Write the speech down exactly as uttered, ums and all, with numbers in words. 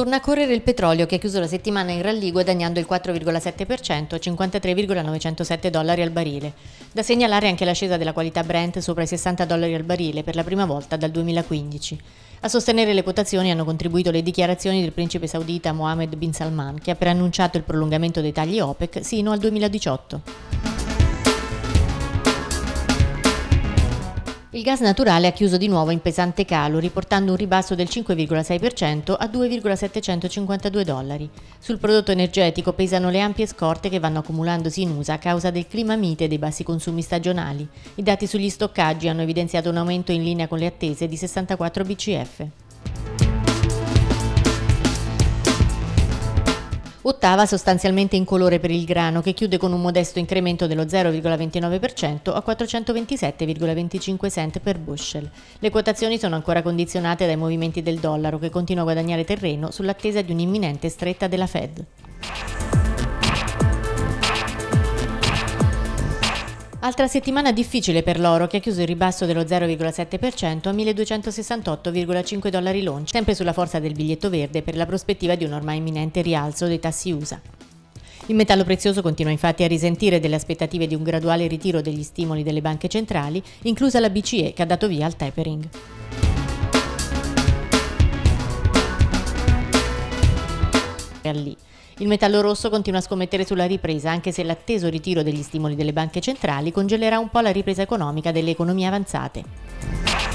Torna a correre il petrolio, che ha chiuso la settimana in rallye guadagnando il quattro virgola sette per cento a cinquantatré virgola novecentosette dollari al barile. Da segnalare anche l'ascesa della qualità Brent sopra i sessanta dollari al barile per la prima volta dal duemilaquindici. A sostenere le quotazioni hanno contribuito le dichiarazioni del principe saudita Mohammed bin Salman, che ha preannunciato il prolungamento dei tagli OPEC sino al duemiladiciotto. Il gas naturale ha chiuso di nuovo in pesante calo, riportando un ribasso del cinque virgola sei per cento a due virgola settecentocinquantadue dollari. Sul prodotto energetico pesano le ampie scorte che vanno accumulandosi in U S A a causa del clima mite e dei bassi consumi stagionali. I dati sugli stoccaggi hanno evidenziato un aumento in linea con le attese di sessantaquattro B C F. Ottava sostanzialmente incolore per il grano, che chiude con un modesto incremento dello zero virgola ventinove per cento a quattrocentoventisette virgola venticinque cent per bushel. Le quotazioni sono ancora condizionate dai movimenti del dollaro, che continua a guadagnare terreno sull'attesa di un'imminente stretta della Fed. Altra settimana difficile per l'oro, che ha chiuso il ribasso dello zero virgola sette per cento a milleduecentosessantotto virgola cinque dollari l'oncia, sempre sulla forza del biglietto verde per la prospettiva di un ormai imminente rialzo dei tassi U S A. Il metallo prezioso continua infatti a risentire delle aspettative di un graduale ritiro degli stimoli delle banche centrali, inclusa la B C E, che ha dato via al tapering. Il metallo rosso continua a scommettere sulla ripresa, anche se l'atteso ritiro degli stimoli delle banche centrali congelerà un po' la ripresa economica delle economie avanzate.